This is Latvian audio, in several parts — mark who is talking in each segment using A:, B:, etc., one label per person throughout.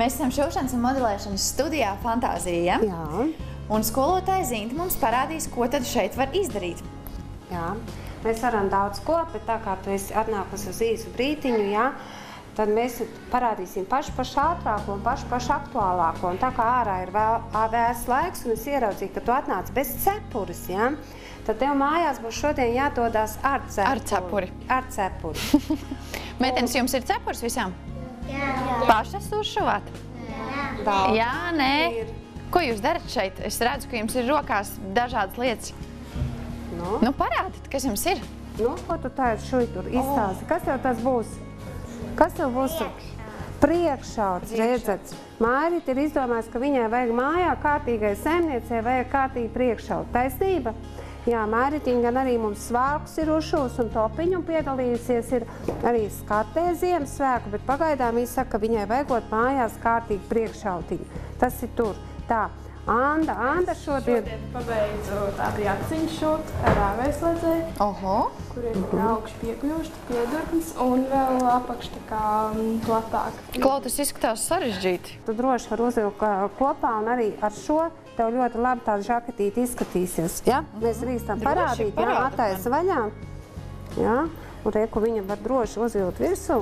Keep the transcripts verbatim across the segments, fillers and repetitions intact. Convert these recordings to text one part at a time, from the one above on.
A: Mēs esam šūšanas un modelēšanas studijā Fantāzija.
B: Jā.
A: Un skolotāja Zinta mums parādīs, ko tad šeit var izdarīt.
B: Jā. Mēs varam daudz ko, bet tā kā tu esi atnākusi uz īsu brītiņu, jā, tad mēs parādīsim pašu pašu ātrāko un pašu pašu aktuālāko. Un tā kā ārā ir vēl vēss laiks un es ieraudzīju, ka tu atnāc bez cepuris, jā, tad tev mājās būs šodien jādodās ar cepuri.
A: Ar cepuri.
B: Ar cepuri.
A: Meitenes, jums ir cepurs visām?
C: Jā.
A: Pašas uzšuvāt?
C: Jā.
A: Jā, nē.
B: Ir.
A: Ko jūs darat šeit? Es redzu, ka jums ir rokās dažādas lietas.
B: Nu,
A: Nu, parādiet, kas jums ir.
B: nu ko tu tā ir šui tur izstāsti? Kas tev tas būs? Kas tev būs? Priekšauts, redzats. Mārīt ir izdomājis, ka viņai vajag mājā kārtīgai saimniecei, vajag kārtīgi priekšaut. Taisnība? Jā, Māritiņa gan arī mums svārkus ir uzšūs un topiņu piedalījusies ir arī skatē Ziemassvētku, bet pagaidām viņa saka, ka viņai vajagot mājās kārtīgi priekšautiņu. Tas ir tur. Tā, Anda, Anda šodien...
D: Šodien pabeidzu tādu jaciņu šūt, kā rāvēsledzēju,
A: Oho.
D: kur ir tā augšu piekļuvuši piedurknis un vēl apakš tā kā platāk.
A: Klau, tas izskatās sarežģīti.
B: Tu droši var uzvilkt kopā un arī ar šo tev ļoti labi tāda žaketīte izskatīsies. Ja? Mēs rīkstam
A: Droši,
B: parādīt, ja,
A: parāda
B: attaisa vaļā. Ja? Un reku viņa var droši uzvilkt virsū.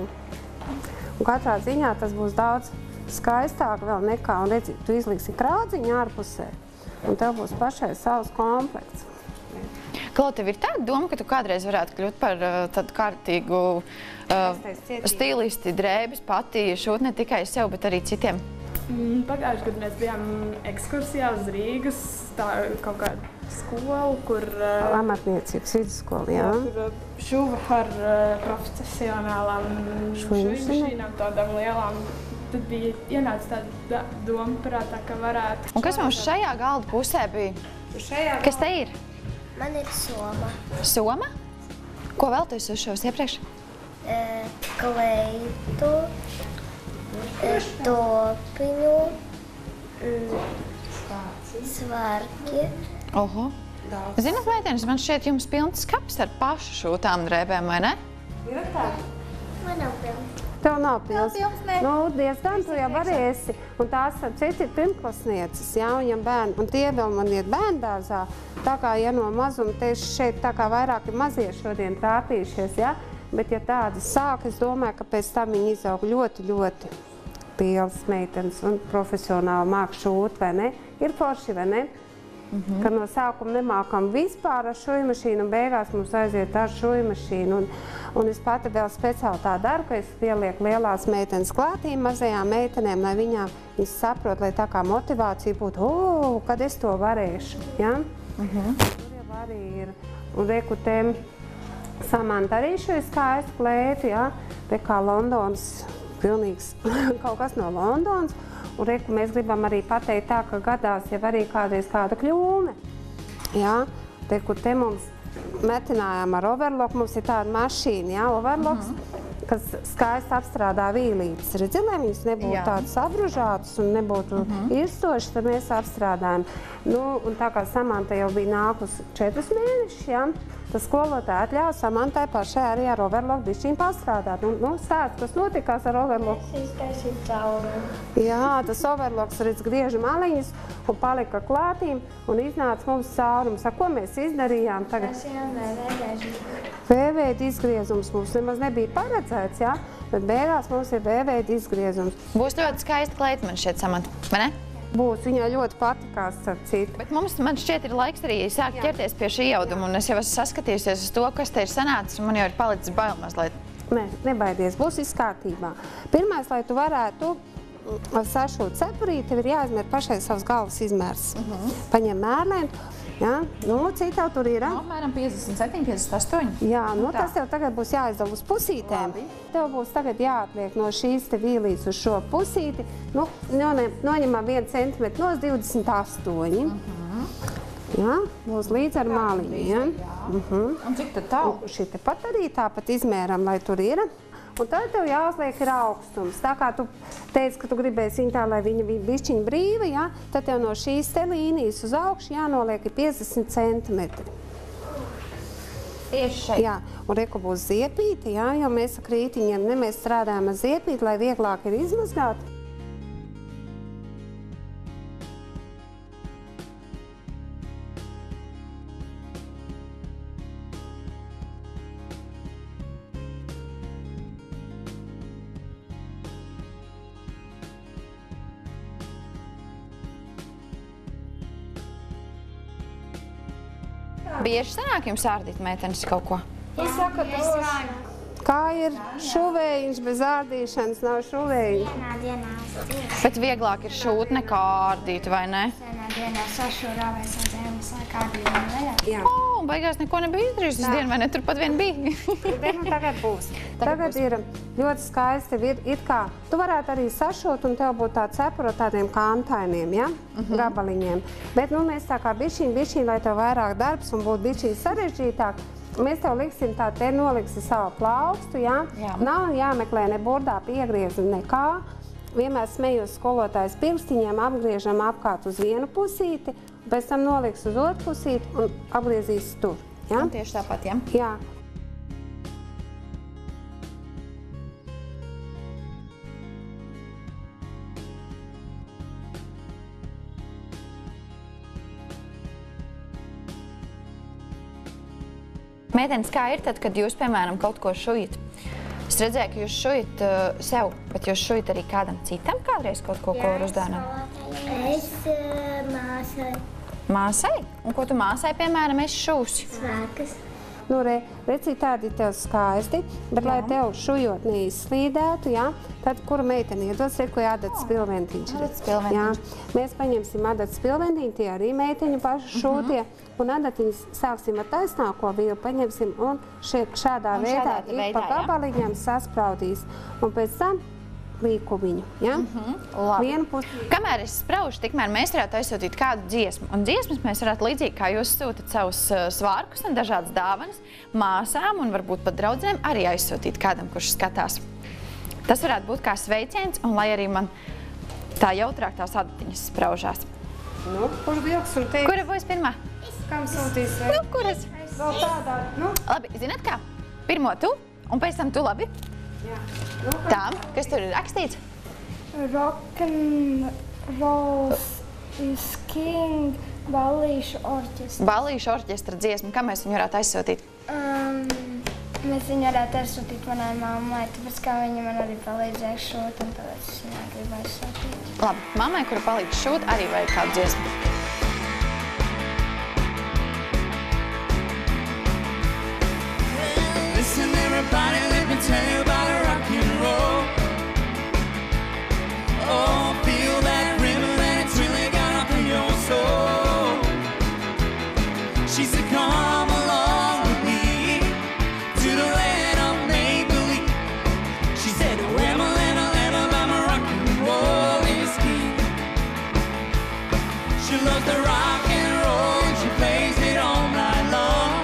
B: Un katrā ziņā tas būs daudz skaistāk vēl nekā, un redzi, tu izliksi krādziņu ārpusē, un tev būs pašai savs komplekts.
A: Klau, tev ir tāda doma, ka tu kādreiz varētu kļūt par uh, tādu kārtīgu uh, stilisti, drēbes, pati šūt ne tikai sev, bet arī citiem?
D: Mm, Pagājuši gadu mēs bijām ekskursijā uz Rīgas, tā kaut kādu skolu, kur uh,
B: Amatniecības vidusskola, jā.
D: tur uh, šuva ar uh, profesionālām šuvimašīnām, tādām lielām. Tad bija ienāca tāda doma prātā, ka varētu...
A: Un kas mums šajā galda pusē bija?
B: Šajā
A: Kas te ir?
C: Man ir soma.
A: Soma? Ko vēl tu esi uzšaus iepriekš?
C: E, kleitu, e, topiņu, mm, svarki.
A: Oho. Zināt, meitenes, man šķiet jums pilns skaps ar pašu šūtām drēbēm, vai ne?
B: Ir tā?
C: Man nav pilns.
B: Tev nav pils.
A: Nav pils, ne.
B: Nu, diezgan, tu jau varēsi. Un tās citi ir pirmklasnieces, jā, un, ja bērni, un tie vēl man iet bērndārzā. Tā kā, ja no mazuma tieši šeit tā kā vairāk ir mazie šodien trāpījušies, jā, bet ja tādas sāk, es domāju, ka pēc tam viņi izaug ļoti, ļoti pils meitenes un profesionāli māk šūt, vai ne? Ir forši, vai ne? Mm-hmm. Ka no sākuma nemākam vispār ar šuvimašīnu un beigās mums aiziet ar šuvimašīnu. Un, un es pati vēl speciāli tā daru, ka es pielieku lielās meitenes klātīm mazajām meitenēm, lai viņām viņas saprot, lai tā kā motivācija būtu, o, kad es to varēšu. Ja? Mm-hmm. Tur jau arī ir, un reku tēm Samanta arī šo skaistu klētu, ja? Te kā Londonas, pilnīgs kaut kas no Londonas. Un reku mēs gribam arī pateikt tā, ka gadās jau arī kādreiz kāda kļūme. Jā, te, kur te mums metinājām ar overlock, mums ir tāda mašīna, jā, overlocks, mm-hmm. kas skaisti apstrādā vīlītes. Redzi, lai viņas nebūtu jā. Tādas apružātas un nebūtu mm-hmm. irstošas, tad mēs apstrādājam. Nu, un tā kā Samanta jau bija nākus četrus mēnešus, jā, tas skolotāji atļauj Samantai pašai arī ar overlock bišķiņ pastrādāt. Nu, nu stāst, kas notikās ar overlock?
C: Es iztaisīju caurumu.
B: Jā, tas overlocks redz grieža maliņas un palika klātīm un iznāca mums caurums. Ar ko mēs izdarījām tagad?
C: Tas jau vēvēdēšu.
B: V-veida izgriezums mums nemaz nebija paredzēts, jā, bet beigās mums ir V-veida izgriezums.
A: Būs ļoti skaista kleita man šķiet, Samanta, vai ne?
B: Būs, viņai ļoti patikās ar citu.
A: Bet mums, man šķiet, ir laiks arī sākt ķerties pie šī jauduma, un es jau esmu saskatījusies uz to, kas te ir sanācis, un man jau ir palicis bail mazliet.
B: Nē, nebaidies, būs viss kārtībā. Pirmais, lai tu varētu sašūt cepurī, tev ir jāizmēr pašai savs galvas izmērs. Uh-huh. Paņem mērlēnu, jā, nu, cik tev tur ir?
A: Apmēram piecdesmit septiņi, piecdesmit astoņi.
B: Jā, nu,
A: tā.
B: Tas tev tagad būs jāizdala uz pusītēm. Labi. Tev būs tagad jāatliek no šīs te vīlītes uz šo pusīti. Nu, noņemam vienu centimetru no divdesmit astoņi. Uh-huh. Jā, būs līdz ar māliņu, jā. Uh-huh.
A: Un cik tad tālu?
B: Šī te pat arī tāpat izmēram, lai tur ir. Un tad tev jāuzliek ir augstums. Tā kā tu teici, ka tu gribēsi viņu tā, lai viņa bija bišķiņa brīva, ja? Tad tev no šīs te līnijas uz augšu jānoliek ir piecdesmit centimetri.
A: Tieši šeit?
B: Jā, un reku būs ziepīti, jā, jo mēs ar krītiņiem, ne mēs strādājam ar ziepīti, lai vieglāk ir izmazgāt.
A: Bieži sanāk jums ārdīt meitenes kaut ko?
B: Es saku, droši. Kā ir šuvējiņš bez ārdīšanas, nav šuvējiņš.
C: Vienā dienā es
A: Bet vieglāk ir šūt nekā ārdīt, vai ne?
C: vienā dienā sašūrā vai sadzēmu sāk ārdīt un vaļā.
B: Jā.
A: O, un beigās neko nebija izdarījusi dienu, vai ne? Tur pat vien bija.
B: Bet nu tagad būs. Tagad
A: būs.
B: ir ļoti skaisti, ir it kā, tu varētu arī sašūt un tev būtu tā cepura tādiem kantainiem, ja? Gabaliņiem. Bet nu mēs tā kā bišķiņ, bišķiņ, lai tev vairāk darbs un būtu bišķiņ sarežģītāk, mēs tev liksim tā, te noliksi savu plaukstu, ja?
A: Jā.
B: Nav jāmeklē ne burdā piegriezi nekā. Vienmēr smējos skolotājas pirkstiņiem, apgriežam apkārt uz vienu pusīti, pēc tam noliks uz otru pusīti un apgriezīs tur. Ja?
A: Un tieši tāpat, ja?
B: Jā.
A: Meitenes, kā ir tad, kad jūs, piemēram, kaut ko šujat? Es redzēju, ka jūs šujat uh, sev, bet jūs šujat arī kādam citam kādreiz kaut ko, ko var uzdāvināt?
C: Es uh, māsai
A: Māsai? Un ko tu māsai, piemēram, esi šūsi?
C: svēkas.
B: Nu, re, redzi, tādi tev skaisti, bet lai tev šujot neizslīdētu, ja, tad kuru meiteni iedos, re, ko adatas pilventiņš ir.
A: Adatas pilventiņš.
B: Jā, mēs paņemsim adatas pilventiņu, tie arī meiteņu paši šūtie, un adatiņas sāksim ar taisnāko vilu, paņemsim un šeit šādā
A: Un
B: veidā,
A: šādā
B: ik
A: veidā,
B: pa
A: jā.
B: gabaliņam saspraudīs. Un pēc tam līkumiņu, ja?
A: Labi.
B: Vienu pusi.
A: Kamēr es spraužu, tikmēr mēs varētu aizsūtīt kādu dziesmu. Un dziesmas mēs varētu līdzīgi, kā jūs sūtat savus uh, svārkus un dažādas dāvanas māsām un varbūt pat draudzenēm arī aizsūtīt kādam, kurš skatās. Tas varētu būt kā sveiciens, un lai arī man tā jautrāk tās adatiņas spraužās.
B: Nu, kur vilks un teiks,
A: Kura būs pirmā?
B: kam sūtīs?
A: Nu, kuras?
B: Vēl tādā, nu,
A: Labi, zināt kā? Pirmo tu, un pēc tam tu labi.
B: jā. Nu,
A: Tām, kas tur ir rakstīts?
D: Rock'n'Roll is king, ballīšu orķestra.
A: Ballīšu orķestra dziesma. Kā mēs viņu varētu aizsūtīt?
C: Um, mēs viņu varētu aizsūtīt manai mammai, tāpēc kā viņa man arī palīdzēja šūt, un tāpēc es viņai gribu aizsūtīt.
A: Labi, mammai, kura palīdz šūt, arī vajag kādu dziesmu.
E: Listen, everybody, let me tell you about a rock and roll. Oh, feel that rhythm and it's really gone up in your soul. She said, come along with me to the land of make-believe. She said, where my land, my land of my rock and roll is king. She loves the rock and roll and she plays it all night long.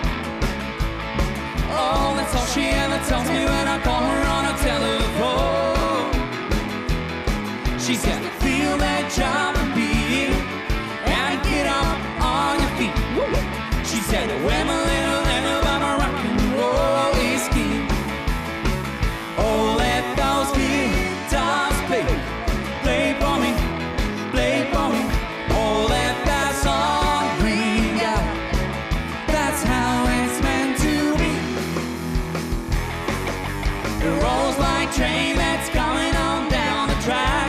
E: Oh, that's all she ever tells me when I call her on a telephone. She's got to feel that job and beat and get up on your feet. She said, where my little land about my rock and roll is king. Oh, let those guitars play, play for me, play for me. Oh, let that song ring out. That's how it's meant to be. It rolls like a train that's coming on down the track.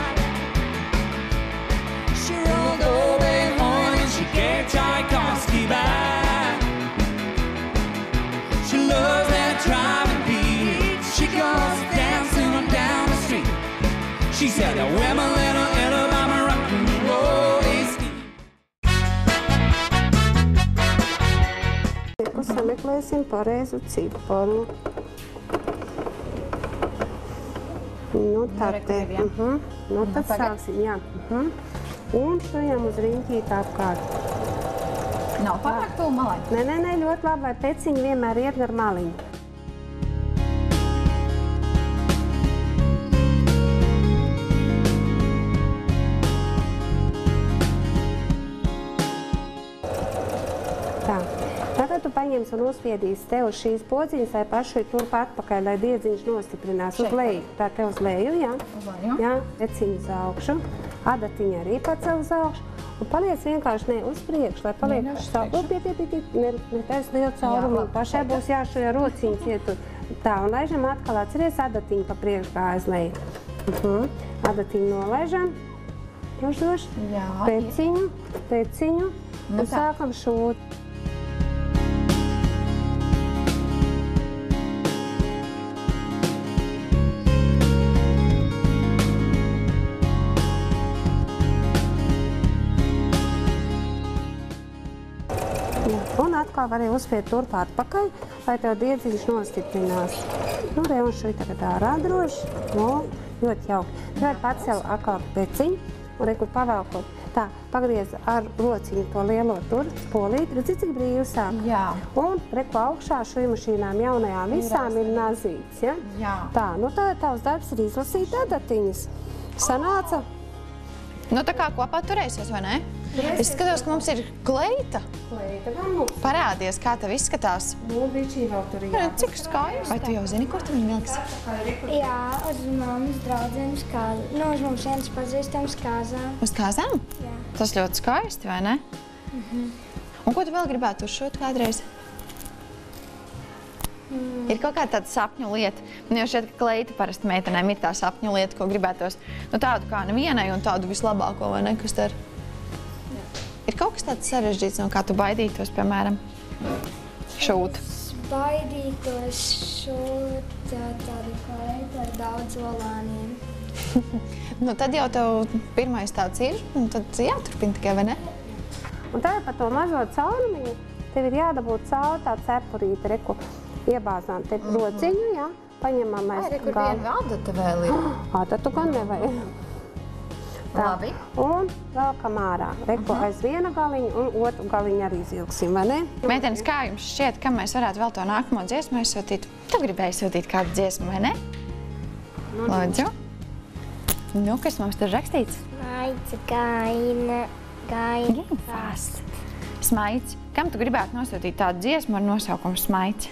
E: She rolled over home and she gave Tchaikovsky back. She loves that driving beat. She goes dancing on down the street. She said, where my little Alabama rock and roll is king.
B: Sameklēsim pareizu ciparu. Nu, tā
A: re, kur
B: te.
A: ir, jā?
B: Mhm. Nu, tad
A: tagad?
B: sāksim, jā. Mhm. Un šajam uz riņķīt apkārt.
A: Nav pārāk tuvu malai.
B: Nē, nē, nē, ļoti labi, lai peciņi vienmēr iet gar maliņu. Tā. Tagad tu paņemsi un uzspiedīsi te uz šīs podziņas, lai paši turp atpakaļ, lai diedziņš nostiprinās uz
A: Šeit
B: leju. Tā te uz leju, jā.
A: Uz leju.
B: Jā, peciņu uz augšu. Adatiņa arī pacel uz augšu. Un paliec vienkārši ne uz priekšu, lai paliek
A: Ne, ne uz
B: savu.
A: priekšu.
B: Piet, piet, piet, piet, ne, ne taisa lielu caurumu.
A: labi.
B: Pašai būs jāšoja rociņas ietur. Tā, un laižam atkal atceries adatiņu pa priekšu kā aiz leju. Uh-huh. Adatiņu nolaižam. Droši, droši.
A: Jā,
B: Peciņu, peciņu.
A: Nu
B: Un
A: tā.
B: sākam šūt. Un atkal varēja uzspiet turp atpakaļ, lai tev diedziņš nostiprinās. Nu, re, un šī tagad ārā droši. Nu, ļoti jauki. Tad pacel atkal peciņu, un re, kur pavelkot. Tā, pagriez ar rociņu to lielo tur, polīt. Redzi, cik brīvi sāk.
A: Jā.
B: Un, re, ko augšā šīm mašīnām jaunajām visām ir nazīts, ja?
A: Jā.
B: Tā, nu tā tavs darbs ir izlasīt adatiņas. Sanāca?
A: Nu, tā kā kopā turēsies, vai ne? Es skatos, ka mums ir kleita.
B: Kleita gan mums.
A: Parādies, kā tev izskatās.
B: Nu, bišķī vēl tur ir jāpastāv.
A: Cik skaisti. Vai tu jau zini, ko tu viņu vilksi?
C: Jā, uz mammas draudzenes kāzām. Nu, uz mums viens pazīstams kāzām.
A: Uz kāzām?
C: Jā.
A: Tas ļoti skaisti, vai ne?
C: Mhm.
A: Un ko tu vēl gribētu uzšūt kādreiz? Mm. Ir kaut kāda tāda sapņu lieta. Nu, jo šeit, ka kleita parasti meitenēm ir tā sapņu lieta, ko gribētos. Nu, tādu kā nevienai un tādu vislabāko, vai ne, kas te ir? Jā. Ir kaut kas tāds sarežģīts, no kā tu baidītos, piemēram, šūt?
C: Es baidītos šūt tādu kleitu ar daudz olāniem.
A: Nu, tad jau tev pirmais tāds ir, un tad jāturpina tikai, vai ne?
B: Un tagad par to mazo caurumiņu tev ir jādabūt cauri tā cepurīte, reku, iebāzām te rociņu, jā, paņemam mēs
A: Ai, re, kur viena adata vēl ir.
B: Adatu gan nevajag. Tā.
A: Labi.
B: Un velkam ārā. Reku aiz viena galiņa un otru galiņu arī izvilksim, vai ne?
A: Meitenes, kā jums šķiet, kam mēs varētu vēl to nākamo dziesmu aizsūtīt? Tu gribēji sūtīt kādu dziesmu, vai ne? Lūdzu. Nu, kas mums tur rakstīts?
C: Maica, gaina, gaina.
A: Fast. Smaids. Kam tu gribētu nosūtīt tādu dziesmu ar nosaukumu Smaids?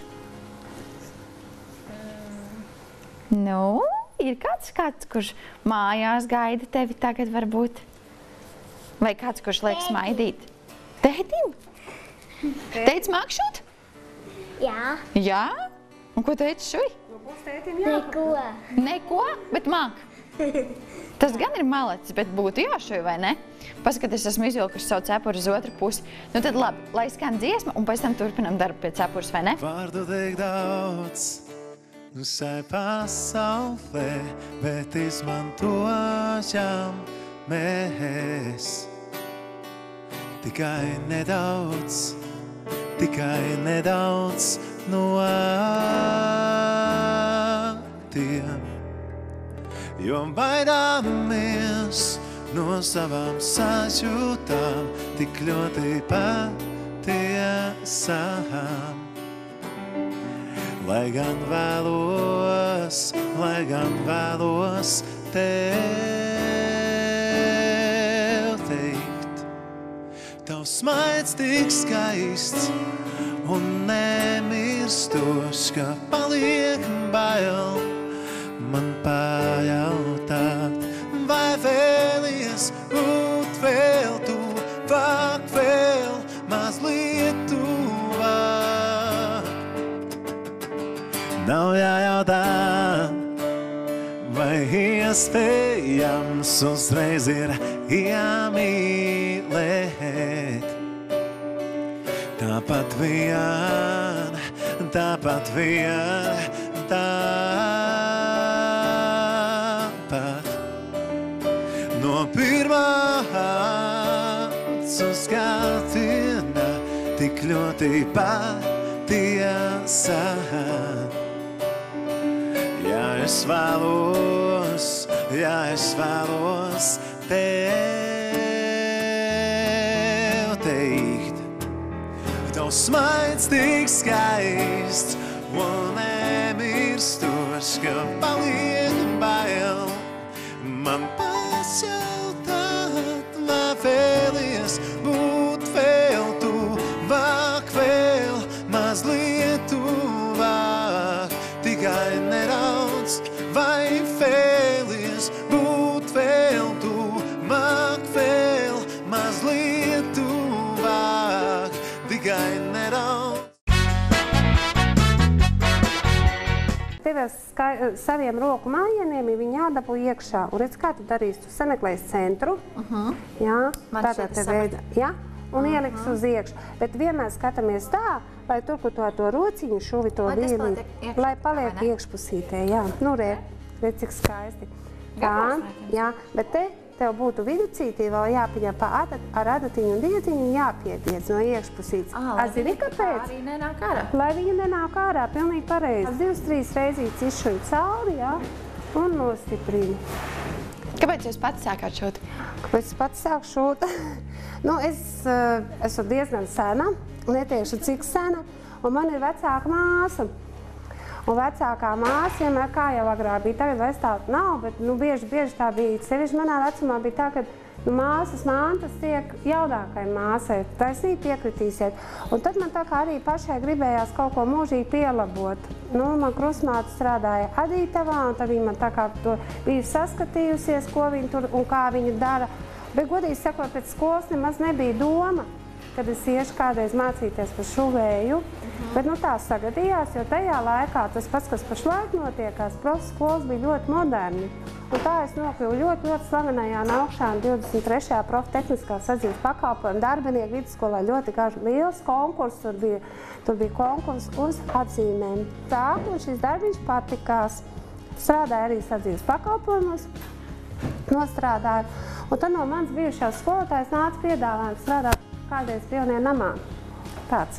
A: Nu, ir kāds, kāds, kurš mājās gaida tevi tagad varbūt? Vai kāds, kurš liek smaidīt? Tētim? Teic mākšot?
C: Jā.
A: Jā? Un ko teici šuj?
C: Neko.
A: Neko, bet māk. Tas gan ir malacis, bet būtu jāšuj, vai ne? Paskat, es esmu izvilkuši savu cepuru uz otru pusi. Nu tad labi, lai skan dziesma un pēc tam turpinam darbu pie cepures, vai ne?
E: Vārdu tiek daudz, nu šai pasaulē, bet izmantojam mēs. Tikai nedaudz, tikai nedaudz no tiem. Jo baidāmies no savām sajūtām, tik ļoti patiesām. Lai gan vēlos, lai gan vēlos tev teikt, tavs smaids tik skaists un nemirstošs, ka paliek bail man pajautāt, vai vēlies būt vēl tuvāk, vēl mazliet tuvāk. Nav jājautā, vai iespējams uzreiz ir jāmīlēt. Tāpat vien, tāpat vien, tāpat. No pirmā acu skatiena tik ļoti patiesā. Ja es vēlos, ja es vēlos tev teikt, tavs smaids tik skaists un nemirstošs, ka paliek bail man pasjautāt, vai vēlies būt vēl tuvāk, vēl mazliet tuvāk, tikai nedaudz, vai vēlies būt vēl tuvāk, vēl mazliet tuvāk, tikai nedaudz.
B: Tev ar saviem roku mājieniem ir viņi jādabū iekšā. Un redz, kā tu darīsi? Tu sameklēsi centru.
A: Uh-huh.
B: Jā,
A: Man
B: tādā
A: šeit
B: te veidā. Jā, un uh-huh. ieliks uz iekšu. Bet vienmēr skatāmies tā, lai tur, kur to, to rociņu šuvi to vīlīt, lai paliek iekšpusītē. Jā, nu re, redz, cik skaisti. Tā, jā, bet te tev būtu viducītī vēl jāpiņem pa adat, ar adatiņu un dietiņu jāpiediedz no iekšpusītes.
A: Ā,
B: Zini, kāpēc?
A: arī nenāk ārā.
B: Lai viņa nenāk ārā, pilnīgi pareizi. Divas, trīs reizītes izšuļ cauri, jā, un nostiprini.
A: Kāpēc jūs pats sākāt šūt?
B: Kāpēc es pats sāku šūt? nu, es uh, esmu diezgan sena, netiešu cik sena, un man ir vecāka māsa. Un vecākā māsa vienmēr, kā jau agrāk bija, tagad vairs tā nav, bet nu, bieži, bieži tā bija. Sevišķi manā vecumā bija tā, ka nu, māsas mantas tiek jaunākai māsai, taisnīgi piekritīsiet. Un tad man tā kā arī pašai gribējās kaut ko mūžīgi pielabot. Nu, man krustmāte strādāja adītavā, un tad viņa man tā kā to bija saskatījusies, ko viņa tur un kā viņa dara. Bet, godīgi sakot, pēc skolas nemaz nebija doma, kad es iešu kādreiz mācīties par šuvēju. Uh-huh. Bet nu, tā sagadījās, jo tajā laikā tas pats, kas pašlaik notiekās, profs skolas bija ļoti moderni. Un tā es nokļuvu ļoti, ļoti slavenajā Naukšāna divdesmit trešajā profa tehniskā sadzīves pakalpojuma darbinieku vidusskolā ļoti garš liels konkurss, tur bija, tur bija konkurss uz atzīmēm. Tā, un šis darbiņš patikās. Strādāja arī sadzīves pakalpojumos, nostrādāju. Un tad no manas bijušās skolotājas nāca piedāvājums strādāt kādreiz pionieru namā. Tāds.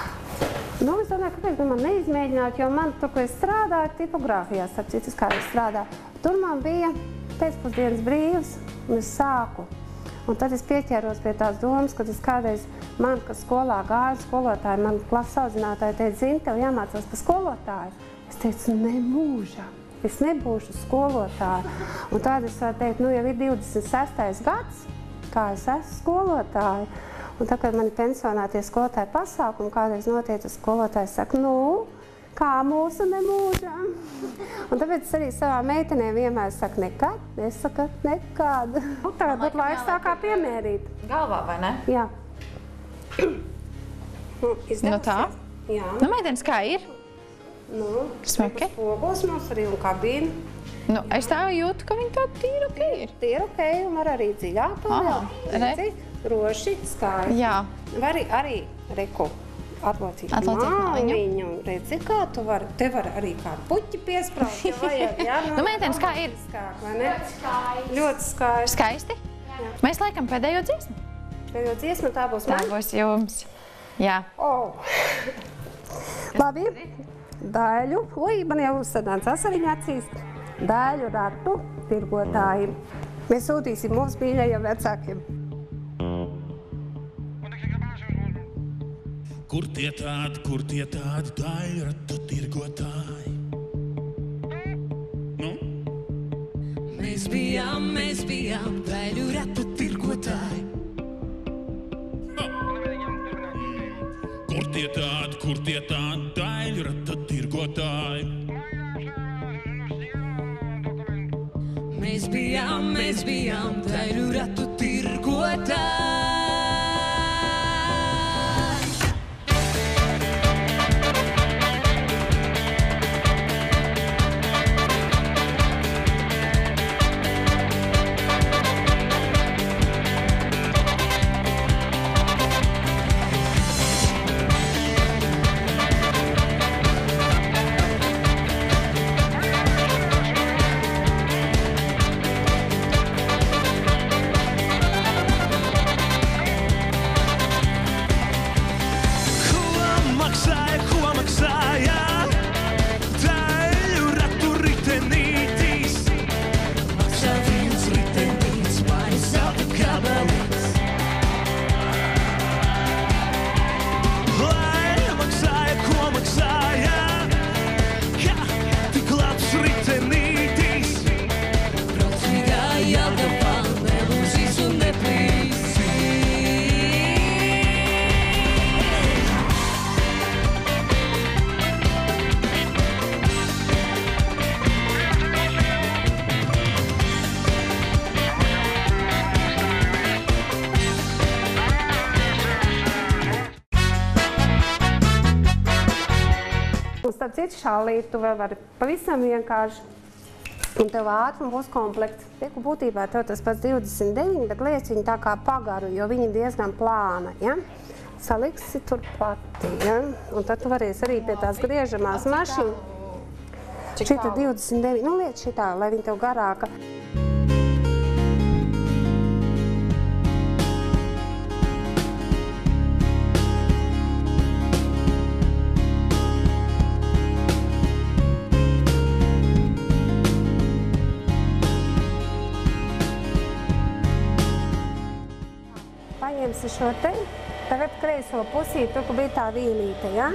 B: Nu, es domāju, kāpēc man neizmēģināt, jo man tur, ko es strādāju, tipogrāfijā, starp citus, kādreiz strādāju. Tur man bija pēcpusdienas brīvs, un es sāku. Un tad es pieķēros pie tās domas, kad es kādreiz man, kas skolā gāju, skolotāji, man klases audzinātāji teica, zini, tev jāmācās par skolotāju. Es teicu, ne mūžā. Es nebūšu skolotāja. Un tad es varu teikt, nu jau ir divdesmit sestais gads, kā es esmu skolotāja. Un tā, kad mani pensionētie skolotāji pasākumi, kādreiz notiek, tas skolotājs saka, nu, kā mūsu nemūžām. Un tāpēc es arī savā meitenē vienmēr saku, nekad, nesakat nekad. Nu, tagad būtu laiks tā kā piemērīt.
A: Galvā, vai ne?
B: Jā. Nu,
A: Nu tā?
B: Jā.
A: Nu, meitenes, kā ir?
B: Nu,
A: Smaki?
B: Spogos mums arī un kabīna.
A: Nu, es tā jūtu, ka viņi tā tīri ok ir.
B: Tie ir ok, un var arī dziļāk to
A: Aha,
B: vēl.
A: re.
B: Roši, skaisti.
A: Jā.
B: Var arī, arī reku atlocīt
A: Atlocīt māliņu.
B: māliņu. Redzi, kā tu vari, te var arī kādu puķi piesprāst, ja vajag, jā?
A: Nu, meitenes, kā ir?
B: Skāk, vai ne? Ļoti skaisti. Ļoti skaisti.
A: Skaisti? Jā. Mēs laikam pēdējo dziesmu.
B: Pēdējo dziesmu, tā būs
A: Tā
B: man?
A: būs jums. Jā.
B: Oh. Labi. Daļu. Ui, man jau uzsadāns asariņa acīs. Daļu ratu tirgotāji. Mēs sūtīsim mūsu mīļajiem vecākiem.
F: Kur tie tādi, kur tie tādi daļratu tirgotāji? Nu?
E: Mēs bijām, mēs bijām daļu ratu tirgotāji.
F: Kur tie tādi, kur tie tādi daļratu tirgotāji?
E: Mēs bijām, mēs bijām daļu ratu tirgotāji.
B: Starp citu šālīt, tu vēl vari pavisam vienkārši, un tev ātrum būs komplekts. Tieku būtībā tev tas pats divdesmit deviņi, bet liec viņu tā kā pagaru, jo viņi diezgan plāna, ja? Saliksi tur pati, ja? Un tad tu varēsi arī pie tās griežamās mašīnas. Šita divdesmit deviņi, nu liec šitā, lai viņa tev garāka. paņemsi šo te, tagad kreiso pusī, tur, kur bija tā vīlīte, ja?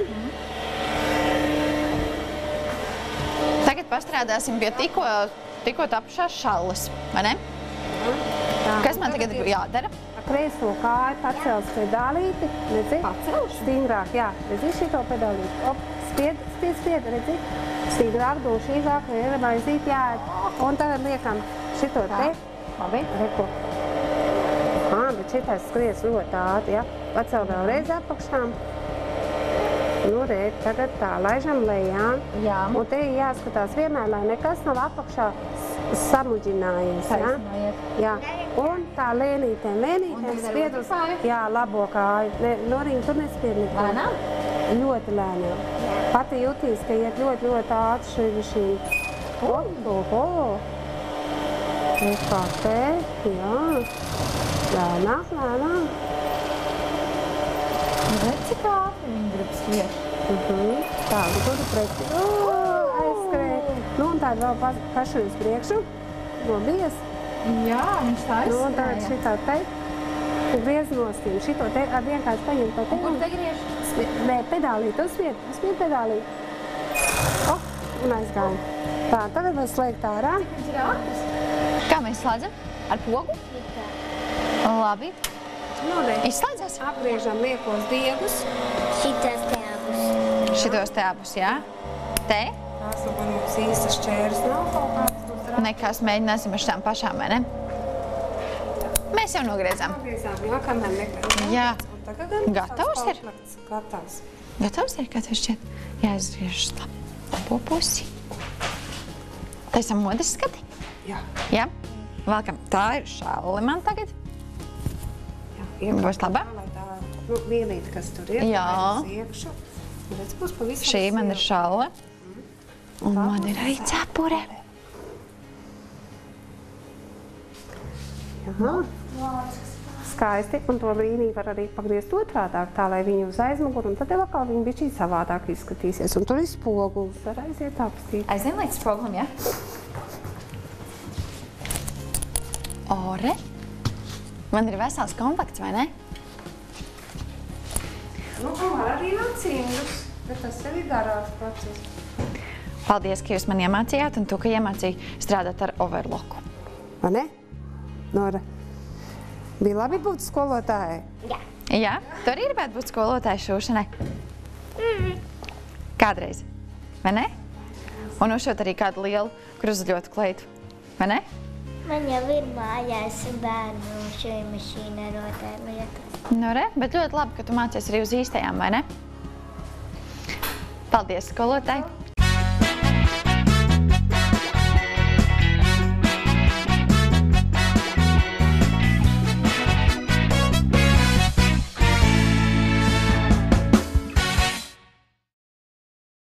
A: Tagad pastrādāsim pie tikko, tikko tapušās šalles, vai ne?
B: Tā.
A: Kas man tagad ir jādara?
B: Kreiso kāju pacels pedālīti, redzi?
A: Pacelšu?
B: Stingrāk, jā, redzi šito pedālīti. Op, spied, spied, spied, redzi? Stingrāk, dūšīgāk, ir maizīt jāiet. Un tagad liekam šito te.
A: Labi.
B: Reku. Ā, bet šitais skries ļoti ātri, ja? Pacel vēlreiz apakšām. Nu, redz, tagad tā, laižam lejā.
A: Jā.
B: Un te ir jāskatās vienmēr, lai nekas nav apakšā samuģinājies, ja?
A: Taisnojiet.
B: Jā. Un tā lēnītēm, lēnītēm spied uz, jā, labo kāju. Ne, Noriņa, tur nespied neko.
A: Lēnām?
B: Ļoti lēnām. Pati jutīs, ka iet ļoti, ļoti ātri šī mašīna. Oho, oho. Kā te, jā. Lēnāk, lēnāk.
A: Redz, cik ātri viņi grib skriet.
B: Mhm. Tā, tur preci. O, aizskrēja. Nu, un tāda vēl pa, pašu uz priekšu. Nobies.
A: Jā, viņš tā
B: Nu, un tagad
A: izskrēja.
B: šitā te. Un griez nostīm. Šito te ar vienkārši paņem to te.
A: Kur te griež?
B: Nē, pedālīt, uzspied, uzspied pedālīt. O, un aizgāja. Tā, tagad vēl slēgt ārā.
A: Viņš ir ātrs. Kā mēs slēdzam? Ar pogu? Labi.
B: Nu, ne.
A: Izslēdzās?
B: Apgriežam liekos diegus.
C: Šitas te abus.
A: Šitos te abus, jā? Te?
B: Tās nu, mums īstas čēras nav kaut kāds uzrādīt.
A: Nekas mēģināsim ar šām pašām, vai ne? Mēs jau nogriezām.
B: Apgriezām, jā, kamēr nekas.
A: Jā.
B: Un tagad gan
A: Gatavs ir?
B: komplekts. Gatavs.
A: Gatavs ir, kā tev šķiet? Jāizgriež uz labo pusi. Taisam modes skati?
B: Jā.
A: Jā? Valkam. Tā ir šalle man tagad.
B: Jā,
A: Būs laba?
B: Lai tā, nu, vienīt, kas tur ir.
A: Jā.
B: Uz iekšu. Un redz, būs pavisam
A: Šī man ir
B: silta.
A: šalle. Un man ir arī cepure.
B: Jā. Skaisti. Un to līniju var arī pagriezt otrādāk, tā, lai viņi uz aizmuguru, un tad jau atkal viņi bišķī savādāk izskatīsies. Un tur ir spogulis, var aiziet apstīt.
A: Aizvien līdz spoglim, jā? Ore. Man ir vesels komplekts, vai ne?
B: Nu, var arī nacīngus, bet tas tev ir garāks process.
A: Paldies, ka jūs man iemācījāt, un tu, ka iemācīji strādāt ar overloku.
B: Vai ne? Nora, bija labi būt skolotāji?
C: Jā.
A: Jā? Tu arī gribētu būt skolotāja šūšanai? Kādreiz, vai ne? Un uzšot arī kādu lielu kruzuļotu kleitu, vai ne?
C: Man jau ir mājās bērnu šoja mašīna rotaļlietas.
A: Nu, re, bet ļoti labi, ka tu mācies arī uz īstajām, vai ne? Paldies, skolotāji!